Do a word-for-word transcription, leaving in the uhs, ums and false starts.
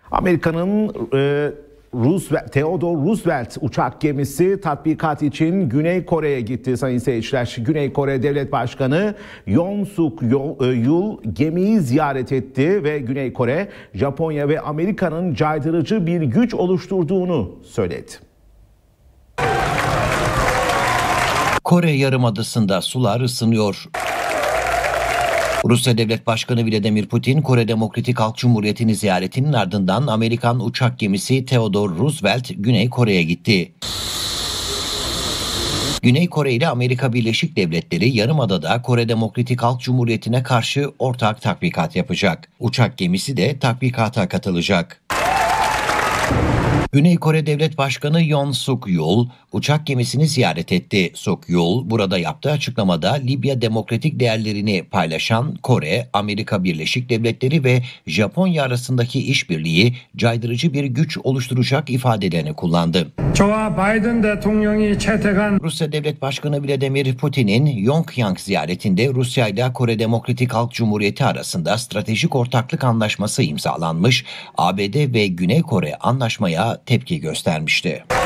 Amerika'nın e, Roosevelt, Theodore Roosevelt uçak gemisi tatbikat için Güney Kore'ye gitti sayın seyirciler. Güney Kore Devlet Başkanı Yoon Suk Yeol gemiyi ziyaret etti ve Güney Kore, Japonya ve Amerika'nın caydırıcı bir güç oluşturduğunu söyledi. Kore Yarımadası'nda sular ısınıyor. Rusya Devlet Başkanı Vladimir Putin, Kore Demokratik Halk Cumhuriyeti'ni ziyaretinin ardından Amerikan uçak gemisi Theodore Roosevelt Güney Kore'ye gitti. Güney Kore ile Amerika Birleşik Devletleri Yarımada'da Kore Demokratik Halk Cumhuriyeti'ne karşı ortak tatbikat yapacak. Uçak gemisi de tatbikata katılacak. Güney Kore Devlet Başkanı Yoon Suk Yeol uçak gemisini ziyaret etti. Suk Yeol burada yaptığı açıklamada Libya demokratik değerlerini paylaşan Kore, Amerika Birleşik Devletleri ve Japonya arasındaki işbirliği caydırıcı bir güç oluşturacak ifadelerini kullandı. Rusya Devlet Başkanı Vladimir Putin'in Yongyang ziyaretinde Rusya ile Kore Demokratik Halk Cumhuriyeti arasında stratejik ortaklık anlaşması imzalanmış, A B D ve Güney Kore anlaşmaya tepki göstermişti.